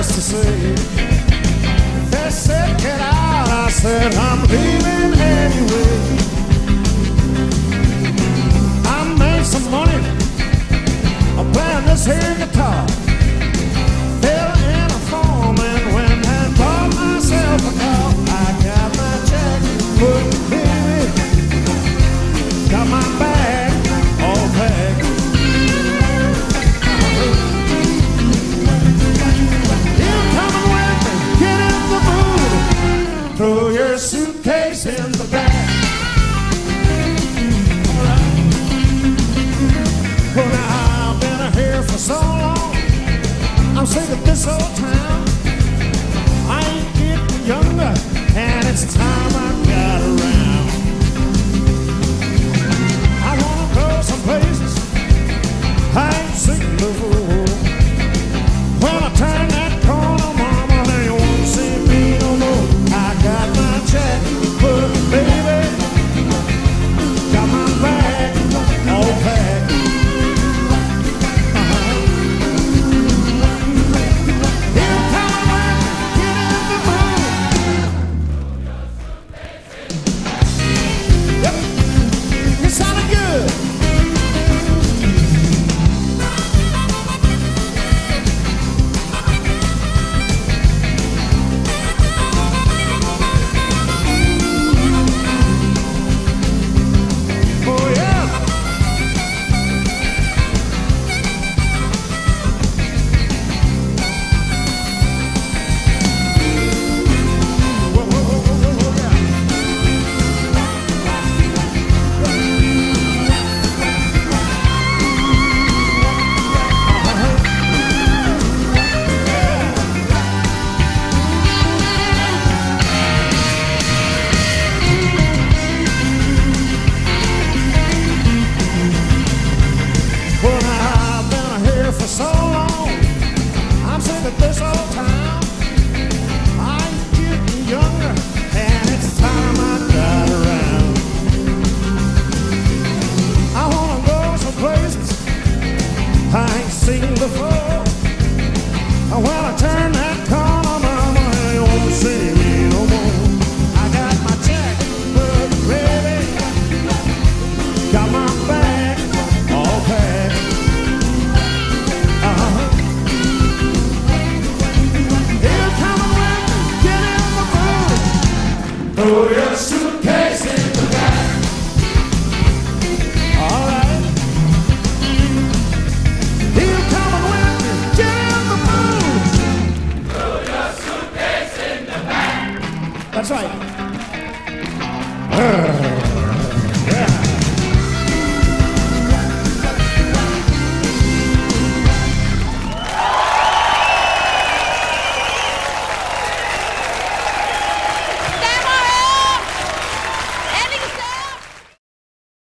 just to say. They said get out, I said I'm leaving anyway. I made some money, I'm playing this here guitar. Fell in a farm and went and bought myself a car. I got my check, put baby, got my bag all packed. Throw your suitcase in the back. Well, now I've been here for so long, I'm sick of this old town. I ain't getting younger, and it's time I got around. I wanna go some places I ain't seen before. When I turn that corner, mama, they won't see me no more. I got my check, but baby, got my bag all packed. Here come back, get in the mood. Yep, it sounded good. So long, I'm sick of this old town. I ain't getting younger, and it's time I got around. I wanna go some places I ain't seen before. When I turn that corner, mama, you won't see me no more. I got my check, but baby, got my bag all packed. Throw your suitcase in the back. All right. He'll come and with me. Get in the mood. Throw your suitcase in the back. That's right.